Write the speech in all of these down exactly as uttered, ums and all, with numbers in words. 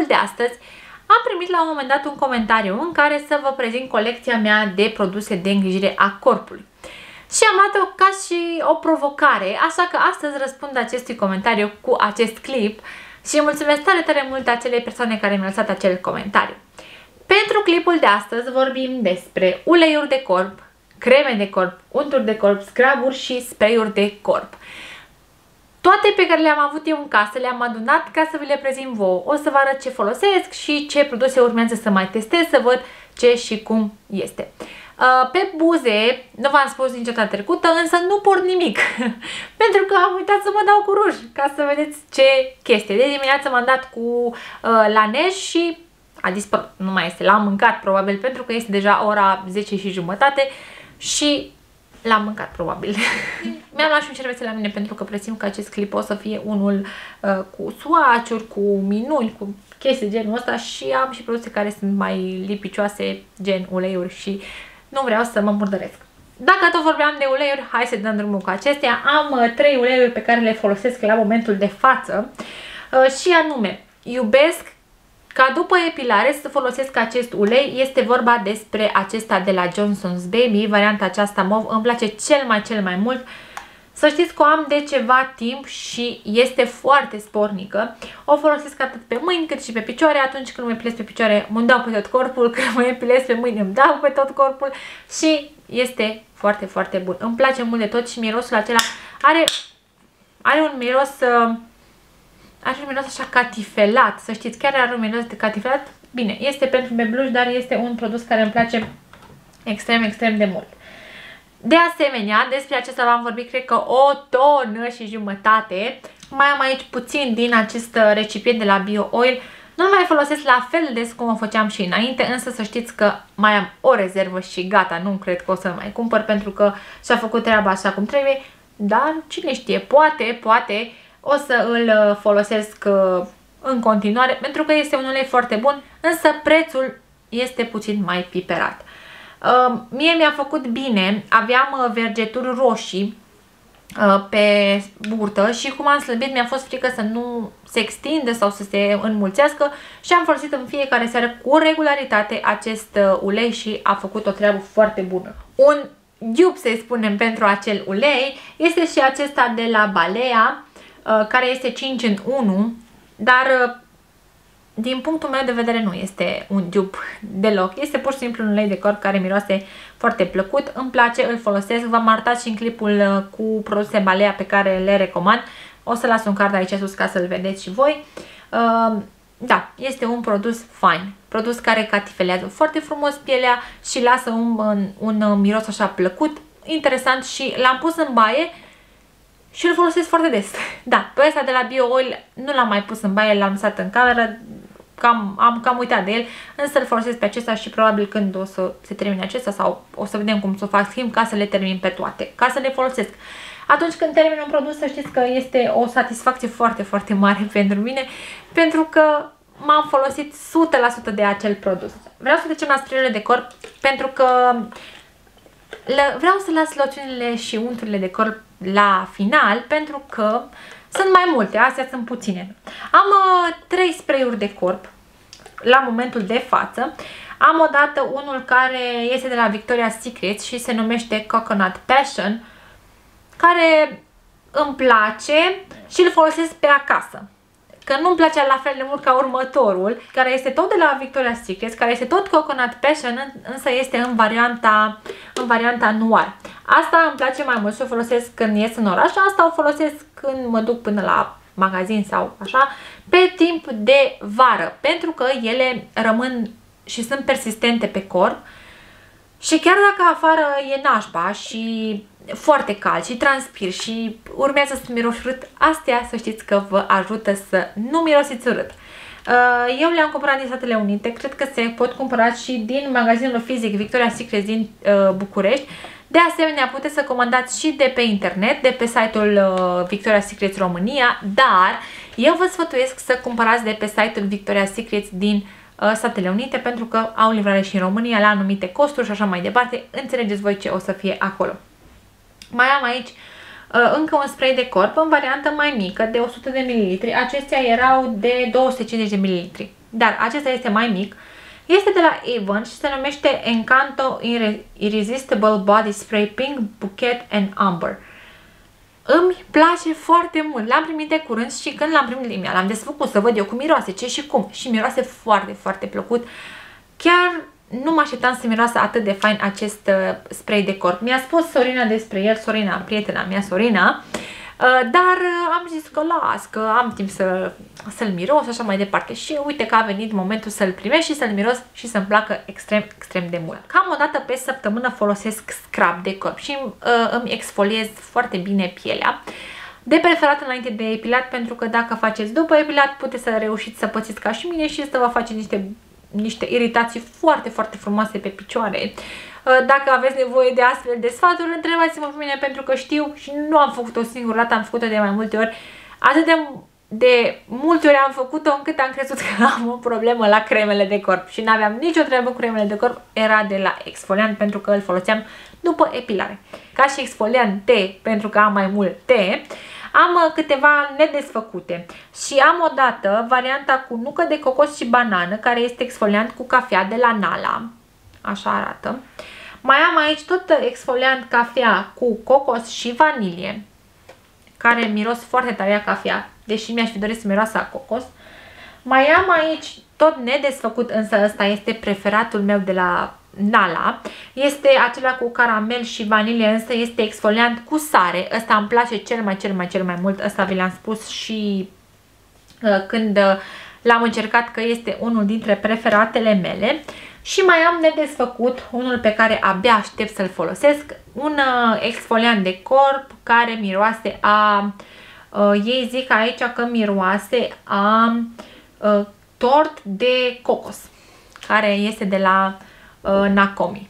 clipul de astăzi am primit la un moment dat un comentariu în care să vă prezint colecția mea de produse de îngrijire a corpului. Și am luat-o ca și o provocare, așa că astăzi răspund acestui comentariu cu acest clip și mulțumesc tare, tare mult acelei persoane care mi-a lăsat acel comentariu. Pentru clipul de astăzi vorbim despre uleiuri de corp, creme de corp, unturi de corp, scruburi și spray-uri de corp. Toate pe care le-am avut eu în casă le-am adunat ca să vi le prezint vouă. O să vă arăt ce folosesc și ce produse urmează să mai testez, să văd ce și cum este. Pe buze, nu v-am spus niciodată trecută, însă nu port nimic, pentru că am uitat să mă dau cu ruj, ca să vedeți ce chestie. De dimineață m-am dat cu uh, laneș și a dispărut, nu mai este, l-am mâncat probabil, pentru că este deja ora zece și jumătate și l-am mâncat probabil. Mi-am luat și un cervețel la mine pentru că presimt că acest clip o să fie unul uh, cu swatch-uri, cu minuni, cu chestii genul ăsta și am și produse care sunt mai lipicioase, gen uleiuri și nu vreau să mă murdăresc. Dacă tot vorbeam de uleiuri, hai să dăm drumul cu acestea. Am uh, trei uleiuri pe care le folosesc la momentul de față uh, și anume, iubesc ca după epilare să folosesc acest ulei. Este vorba despre acesta de la Johnson's Baby, varianta aceasta mov, îmi place cel mai cel mai mult. Să știți că o am de ceva timp și este foarte spornică. O folosesc atât pe mâini cât și pe picioare. Atunci când mă epilez pe picioare mă dau pe tot corpul, când mă epilez pe mâini îmi dau pe tot corpul și este foarte, foarte bun. Îmi place mult de tot și mirosul acela are, are un miros... Uh, are un miros așa catifelat, să știți, chiar are un miros de catifelat. Bine, este pentru bebeluș, dar este un produs care îmi place extrem, extrem de mult. De asemenea, despre acesta v-am vorbit, cred că o tonă și jumătate. Mai am aici puțin din acest recipient de la Bio Oil. Nu mai folosesc la fel de des cum o făceam și înainte, însă să știți că mai am o rezervă și gata, nu cred că o să mai cumpăr pentru că și-a făcut treaba așa cum trebuie. Dar cine știe, poate, poate o să îl folosesc în continuare pentru că este un ulei foarte bun, însă prețul este puțin mai piperat. Uh, mie mi-a făcut bine, aveam uh, vergeturi roșii uh, pe burtă și cum am slăbit mi-a fost frică să nu se extindă sau să se înmulțească și am folosit în fiecare seară cu regularitate acest uh, ulei și a făcut o treabă foarte bună. Un dupe, să-i spunem, pentru acel ulei este și acesta de la Balea, uh, care este cinci în unu, dar... Uh, din punctul meu de vedere nu este un dupe deloc. Este pur și simplu un ulei de corp care miroase foarte plăcut. Îmi place, îl folosesc. V-am arătat și în clipul cu produse Balea pe care le recomand. O să las un card aici sus ca să-l vedeți și voi. Uh, da, este un produs fain. Produs care catifelează foarte frumos pielea și lasă un, un, un miros așa plăcut, interesant și l-am pus în baie și îl folosesc foarte des. Da, pe ăsta de la Bio Oil nu l-am mai pus în baie, l-am lăsat în cameră, cam, am cam uitat de el, însă îl folosesc pe acesta și probabil când o să se termine acesta sau o să vedem cum să o fac schimb ca să le termin pe toate, ca să le folosesc. Atunci când termin un produs să știți că este o satisfacție foarte, foarte mare pentru mine, pentru că m-am folosit o sută la sută de acel produs. Vreau să trecem la spray-urile de corp pentru că vreau să las loțiunile și unturile de corp la final pentru că sunt mai multe, astea sunt puține. Am uh, trei spray-uri de corp la momentul de față. Am odată unul care este de la Victoria's Secret și se numește Coconut Passion, care îmi place și îl folosesc pe acasă. Că nu-mi place la fel de mult ca următorul, care este tot de la Victoria's Secret, care este tot Coconut Passion, însă este în varianta, în varianta noir. Asta îmi place mai mult și o folosesc când ies în oraș, asta o folosesc când mă duc până la magazin sau așa, pe timp de vară, pentru că ele rămân și sunt persistente pe corp și chiar dacă afară e nașpa și foarte cald și transpir și urmează să miroși urât, astea să știți că vă ajută să nu mirosiți urât. Eu le-am cumpărat din Statele Unite, cred că se pot cumpăra și din magazinul fizic Victoria's Secret din București. De asemenea, puteți să comandați și de pe internet, de pe site-ul Victoria's Secret România, dar eu vă sfătuiesc să cumpărați de pe site-ul Victoria's Secret din Statele Unite pentru că au livrare și în România la anumite costuri și așa mai departe. Înțelegeți voi ce o să fie acolo. Mai am aici uh, încă un spray de corp în variantă mai mică, de o sută de mililitri. Acestea erau de două sute cincizeci de mililitri. dar acesta este mai mic. Este de la Avon și se numește Encanto Irresistible Body Spray Pink Bouquet and Amber. Îmi place foarte mult. L-am primit de curând și când l-am primit, l-am desfăcut să văd eu cum miroase, ce și cum. Și miroase foarte, foarte plăcut. Chiar nu mă așteptam să miroasă atât de fain acest uh, spray de corp. Mi-a spus Sorina despre el, Sorina, prietena mea, Sorina, uh, dar uh, am zis că las, că am timp să, să-l miros și așa mai departe. Și uite că a venit momentul să-l primești și să-l miros și să-mi placă extrem, extrem de mult. Cam o dată pe săptămână folosesc scrub de corp și uh, îmi exfoliez foarte bine pielea. De preferat înainte de epilat, pentru că dacă faceți după epilat, puteți să reușiți să pățiți ca și mine și să vă face niște niște iritații foarte, foarte frumoase pe picioare. Dacă aveți nevoie de astfel de sfaturi, întrebați-mă pe mine, pentru că știu și nu am făcut-o o singură dată, am făcut-o de mai multe ori. Atât de, de multe ori am făcut-o încât am crezut că am o problemă la cremele de corp și nu aveam nicio treabă cu cremele de corp, era de la exfoliant, pentru că îl foloseam după epilare. Ca și exfoliant T, pentru că am mai mult T, am câteva nedesfăcute și am o dată varianta cu nucă de cocos și banană, care este exfoliant cu cafea de la Nala, așa arată. Mai am aici tot exfoliant cafea cu cocos și vanilie, care miros foarte tare a cafea, deși mi-aș fi dorit să miroasă a cocos. Mai am aici tot nedesfăcut, însă ăsta este preferatul meu de la Nala. Este acela cu caramel și vanilie, însă este exfoliant cu sare. Ăsta îmi place cel mai, cel mai, cel mai mult. Ăsta vi l-am spus și uh, când uh, l-am încercat, că este unul dintre preferatele mele. Și mai am nedesfăcut, unul pe care abia aștept să-l folosesc, un uh, exfoliant de corp care miroase a... Uh, ei zic aici că miroase a uh, tort de cocos, care este de la uh, Nakomi.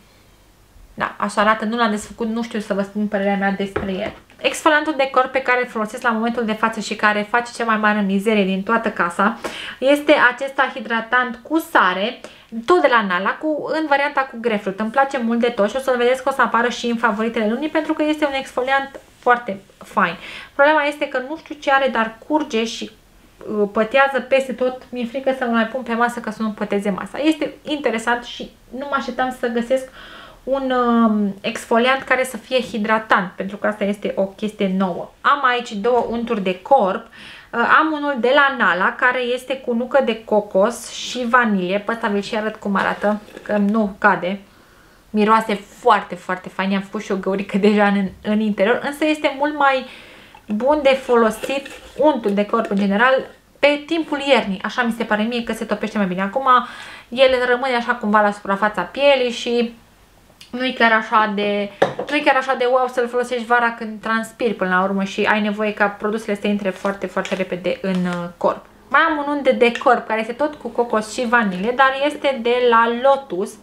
Da, așa arată, nu l-am desfăcut, nu știu să vă spun părerea mea despre el. Exfoliantul de corp pe care îl folosesc la momentul de față și care face cea mai mare mizerie din toată casa este acesta hidratant cu sare, tot de la Nala, cu, în varianta cu grapefruit. Îmi place mult de tot și o să-l vedeți că o să apară și în favoritele lunii, pentru că este un exfoliant foarte fain. Problema este că nu știu ce are, dar curge și uh, pătează peste tot. Mi-e frică să mă mai pun pe masă ca să nu păteze masa. Este interesant și nu mă așteptam să găsesc un uh, exfoliant care să fie hidratant, pentru că asta este o chestie nouă. Am aici două unturi de corp. Uh, am unul de la Nala, care este cu nucă de cocos și vanilie. Pe ăsta vi-l și arăt cum arată, că nu cade. Miroase foarte, foarte fain. Am făcut și o găurică deja în, în interior, însă este mult mai bun de folosit untul de corp în general pe timpul iernii. Așa mi se pare mie că se topește mai bine. Acum el rămâne așa cumva la suprafața pielii și nu e chiar așa de, nu e chiar așa de wow să-l folosești vara când transpiri până la urmă și ai nevoie ca produsele să intre foarte, foarte repede în corp. Mai am un unt de corp care este tot cu cocos și vanilie, dar este de la Lotus,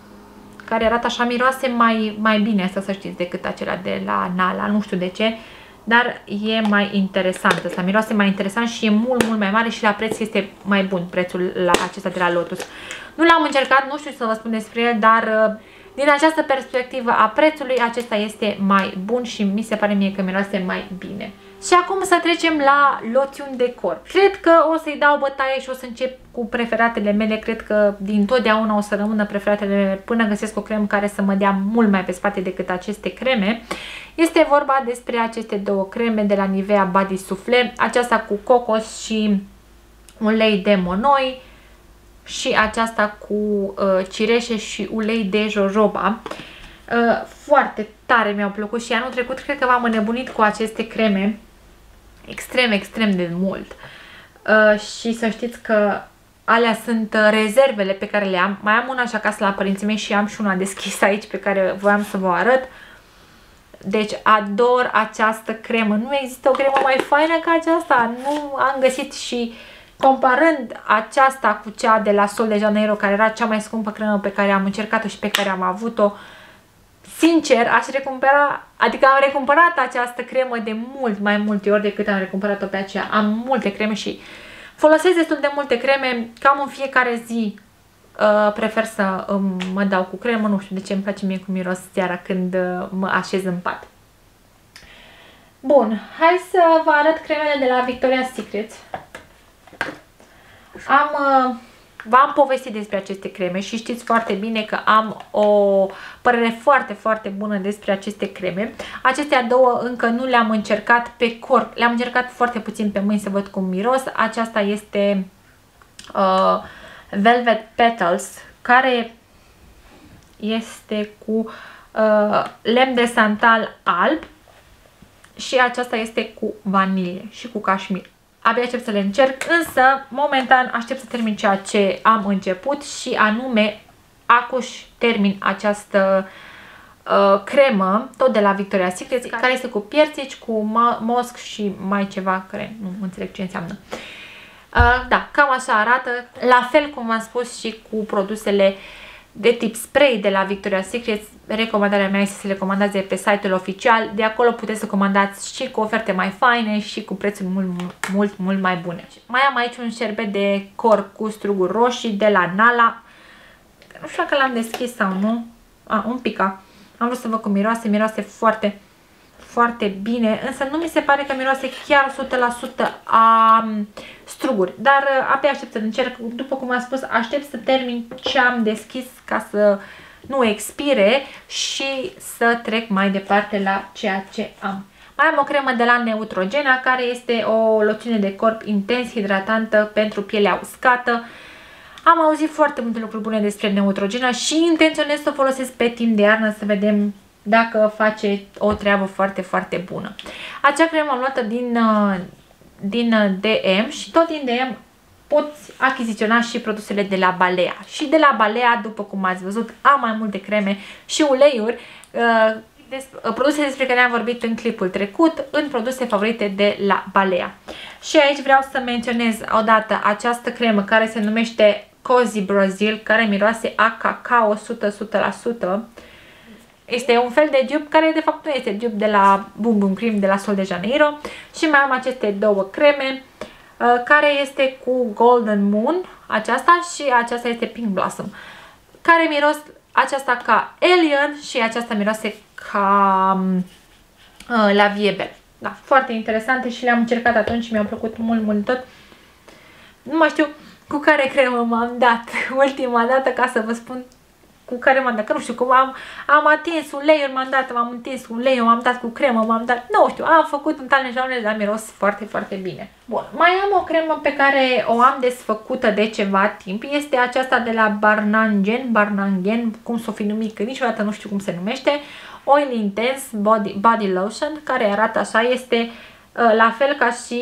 care arată așa, miroase mai, mai bine, asta să știți, decât acela de la Nala, nu știu de ce, dar e mai interesant, ăsta miroase mai interesant și e mult, mult mai mare și la preț este mai bun prețul la acesta de la Lotus. Nu l-am încercat, nu știu să vă spun despre el, dar din această perspectivă a prețului, acesta este mai bun și mi se pare mie că miroase mai bine. Și acum să trecem la loțiuni de corp. Cred că o să-i dau bătaie și o să încep cu preferatele mele. Cred că din totdeauna o să rămână preferatele mele până găsesc o cremă care să mă dea mult mai pe spate decât aceste creme. Este vorba despre aceste două creme de la Nivea Body Soufflé. Aceasta cu cocos și ulei de monoi și aceasta cu uh, cireșe și ulei de jojoba. Uh, foarte tare mi-au plăcut și anul trecut cred că m-am înnebunit cu aceste creme extrem, extrem de mult. Uh, și să știți că alea sunt uh, rezervele pe care le am. Mai am una și acasă la părinții mei și am și una deschisă aici pe care voiam să vă arăt. Deci ador această cremă. Nu există o cremă mai faină ca aceasta. Nu am găsit și comparând aceasta cu cea de la Sol de Janeiro, care era cea mai scumpă cremă pe care am încercat-o și pe care am avut-o, sincer, aș recumpăra, adică am recumpărat această cremă de mult mai multe ori decât am recumpărat-o pe aceea. Am multe creme și folosesc destul de multe creme, cam în fiecare zi uh, prefer să um, mă dau cu cremă, nu știu de ce îmi place mie cu miros seara când uh, mă așez în pat. Bun, hai să vă arăt cremele de la Victoria's Secret. Am uh, v-am povestit despre aceste creme și știți foarte bine că am o părere foarte, foarte bună despre aceste creme. Acestea două încă nu le-am încercat pe corp, le-am încercat foarte puțin pe mâini să văd cum miros. Aceasta este uh, Velvet Petals, care este cu uh, lemn de santal alb și aceasta este cu vanilie și cu cașmir. Abia aștept să le încerc, însă momentan aștept să termin ceea ce am început și anume acuș termin această uh, cremă, tot de la Victoria's Secret, care este cu piersici, cu mosc și mai ceva care nu înțeleg ce înseamnă. Uh, da, cam așa arată, la fel cum v-am spus și cu produsele de tip spray de la Victoria's Secret. Recomandarea mea este să le comandați pe site-ul oficial, de acolo puteți să comandați și cu oferte mai faine și cu prețuri mult, mult, mult mai bune. Mai am aici un șerbet de corp cu struguri roșii de la Nala, nu știu dacă l-am deschis sau nu, a, un pic, am vrut să văd cum miroase, miroase foarte, foarte bine, însă nu mi se pare că miroase chiar o sută la sută a struguri, dar abia aștept să încerc. După cum am spus, aștept să termin ce am deschis ca să nu expire și să trec mai departe la ceea ce am. Mai am o cremă de la Neutrogena, care este o loțiune de corp intens hidratantă pentru pielea uscată. Am auzit foarte multe lucruri bune despre Neutrogena și intenționez să o folosesc pe timp de iarnă să vedem dacă face o treabă foarte, foarte bună. Acea cremă am luată din, din D M și tot din D M poți achiziționa și produsele de la Balea. Și de la Balea, după cum ați văzut, am mai multe creme și uleiuri, uh, des, uh, produse despre care am vorbit în clipul trecut, în produse favorite de la Balea. Și aici vreau să menționez odată această cremă care se numește Cozy Brazil, care miroase a cacao o sută la sută. Este un fel de dupe care de fapt nu este dupe de la Bum Bum Cream de la Sol de Janeiro. Și mai am aceste două creme, care este cu Golden Moon, aceasta, și aceasta este Pink Blossom, care miros aceasta ca Alien și aceasta miroase ca uh, La Vie Belle. Da, foarte interesante și le-am încercat atunci și mi-au plăcut mult, mult tot. Nu mai știu cu care cremă m-am dat ultima dată, ca să vă spun cu care m-am dat, că nu știu cum am, am atins uleiul, m-am dat, m-am întins cu uleiul, m-am dat cu cremă, m-am dat, nu știu, am făcut un talent jaune, dar miros foarte, foarte bine. Bun, mai am o cremă pe care o am desfăcută de ceva timp, este aceasta de la Barnangen, Barnangen, cum s-o fi numit, că niciodată nu știu cum se numește, Oil Intense Body, Body Lotion, care arată așa, este uh, la fel ca și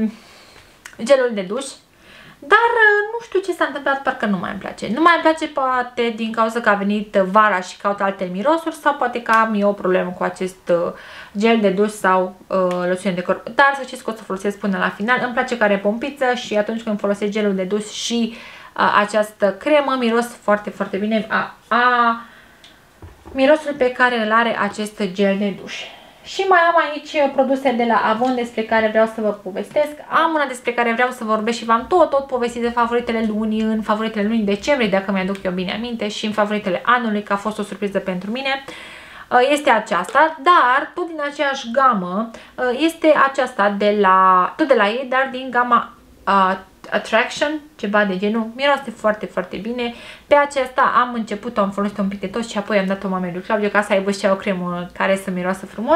gelul de duș. Dar nu știu ce s-a întâmplat, parcă nu mai îmi place. Nu mai îmi place poate din cauza că a venit vara și caut alte mirosuri sau poate că am eu o problemă cu acest gel de duș sau uh, loțiune de corp. Dar să știți că o să folosesc până la final. Îmi place că are pompiță și atunci când folosesc gelul de duș și uh, această cremă, miros foarte, foarte bine a, a mirosul pe care îl are acest gel de duș. Și mai am aici produse de la Avon despre care vreau să vă povestesc. Am una despre care vreau să vorbesc și v-am tot, tot povestit de favoritele lunii, în favoritele lunii decembrie, dacă mi-aduc eu bine aminte, și în favoritele anului, că a fost o surpriză pentru mine. Este aceasta, dar tot din aceeași gamă este aceasta de la, tot de la ei, dar din gama uh, Attraction, ceva de genul. Miroase foarte, foarte bine. Pe aceasta am început, am folosit un pic de tot și apoi am dat-o mamei lui Claudiu ca să aibă și o cremă care să miroasă frumos.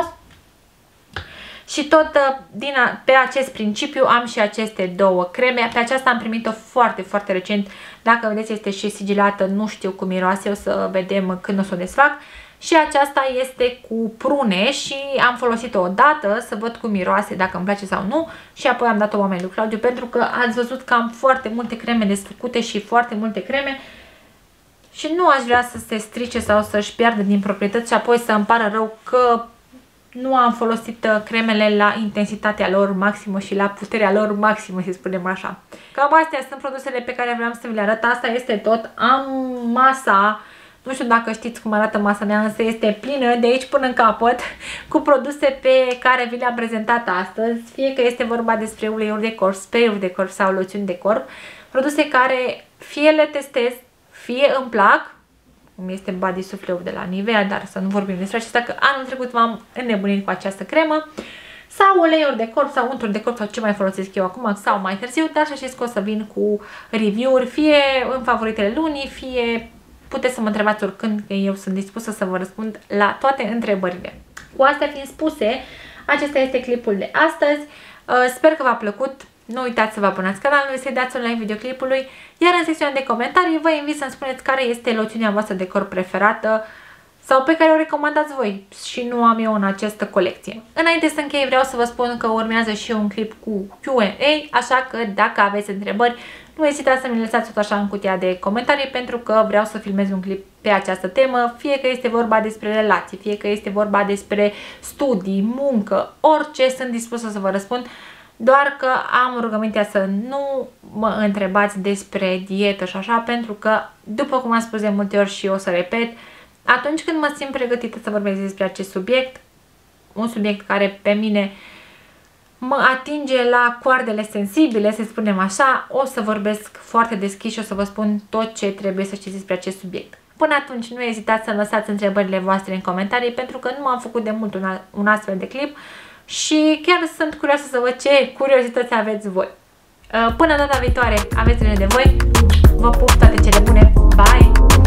Și tot din a, pe acest principiu am și aceste două creme. Pe aceasta am primit-o foarte, foarte recent. Dacă vedeți, este și sigilată, nu știu cum miroase, o să vedem când o să o desfac. Și aceasta este cu prune și am folosit-o odată să văd cum miroase, dacă îmi place sau nu, și apoi am dat-o oamenii lui Claudiu, pentru că ați văzut că am foarte multe creme desfăcute și foarte multe creme și nu aș vrea să se strice sau să-și piardă din proprietăți și apoi să îmi pară rău că nu am folosit cremele la intensitatea lor maximă și la puterea lor maximă, să spunem așa. Cam astea sunt produsele pe care vreau să vi le arăt. Asta este tot. Am masa, nu știu dacă știți cum arată masa mea, însă este plină de aici până în capăt cu produse pe care vi le-am prezentat astăzi, fie că este vorba despre uleiuri de corp, spray-uri de corp sau loțiuni de corp, produse care fie le testez, fie îmi plac, cum este Body Souffleur de la Nivea, dar să nu vorbim despre acesta, că anul trecut m-am înnebunit cu această cremă, sau uleiuri de corp sau unturi de corp sau ce mai folosesc eu acum sau mai târziu, dar să știți că o să vin cu review-uri, fie în favoritele lunii, fie puteți să mă întrebați oricând, că eu sunt dispusă să vă răspund la toate întrebările. Cu astea fiind spuse, acesta este clipul de astăzi. Sper că v-a plăcut. Nu uitați să vă abonați canalului, să-i dați un like videoclipului, iar în secțiunea de comentarii vă invit să-mi spuneți care este loțiunea voastră de corp preferată sau pe care o recomandați voi și nu am eu în această colecție. Înainte să închei, vreau să vă spun că urmează și un clip cu Q and A, așa că dacă aveți întrebări, nu ezitați să mi le lăsați tot așa în cutia de comentarii, pentru că vreau să filmez un clip pe această temă, fie că este vorba despre relații, fie că este vorba despre studii, muncă, orice, sunt dispusă să vă răspund. Doar că am rugămintea să nu mă întrebați despre dietă și așa, pentru că, după cum am spus de multe ori și o să repet, atunci când mă simt pregătită să vorbesc despre acest subiect, un subiect care pe mine mă atinge la coardele sensibile, să spunem așa, o să vorbesc foarte deschis și o să vă spun tot ce trebuie să știți despre acest subiect. Până atunci nu ezitați să lăsați întrebările voastre în comentarii, pentru că nu am făcut de mult un, un astfel de clip și chiar sunt curioasă să văd ce curiozități aveți voi. Până data viitoare, aveți grijă de voi, vă pup, toate cele bune, bye!